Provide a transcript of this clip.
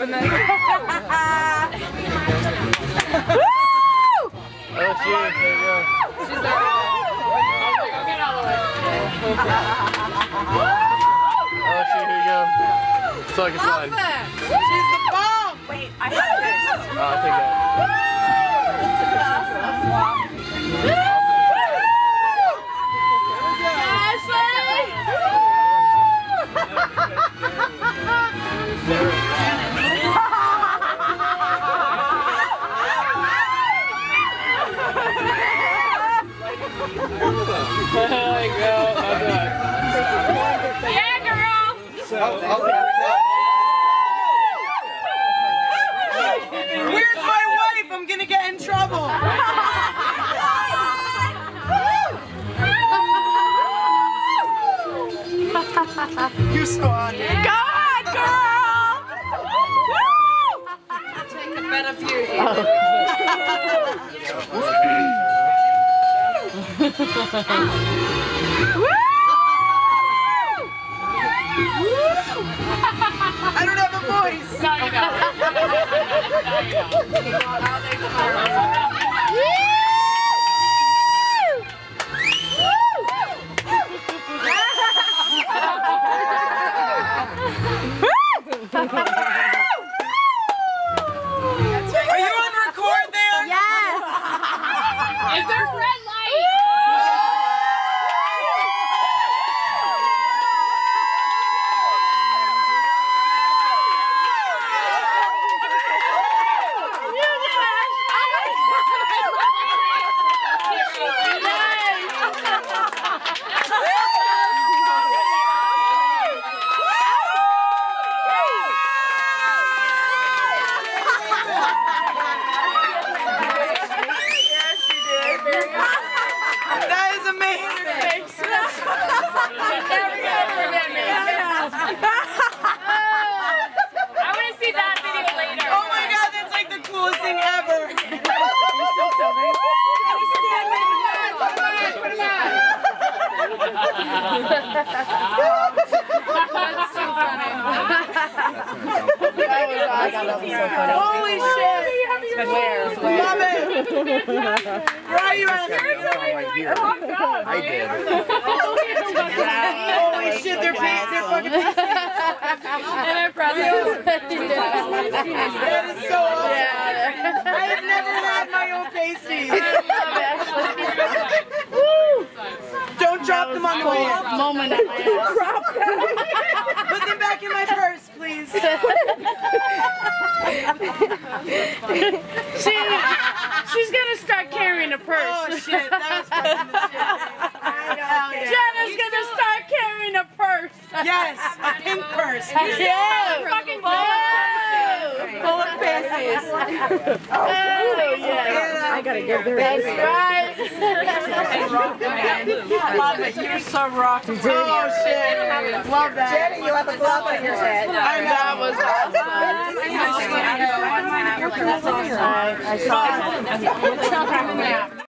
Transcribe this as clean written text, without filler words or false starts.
and then. Oh, she is. There you go. She's there. I'll get out of the way. Oh, shit, here you go. So I can slide. She's the bomb! Wait, I have this. Oh, I'll take that. There you go. Yeah, girl! Where's my wife? I'm gonna get in trouble. You're so on it. Go on, girl! Take a better view here. I don't have a voice. No, you don't. No, you don't. Are you on record there? Yes! Is there red light? That is amazing. I want to see that video later. Oh my god, that's like the coolest thing ever. That's too funny. Holy shit. Love it. Where are you at? I did. Holy shit, they're fucking And our brothers. That is so awesome. I have never had my own pasties. Don't drop them on the way. Moment. Drop them. Put them back in my purse, please. She's gonna start carrying a purse. Oh shit, that was fucking the shit. I know. Jenna's gonna start carrying a purse. Yes, a pink purse. Yeah, fucking Full of pasties. Oh yeah. I gotta give their That's right. Love it. You're so rocky. Oh shit. Love that. Jenny, you have a glove on your head. I know. That was awesome. I saw it.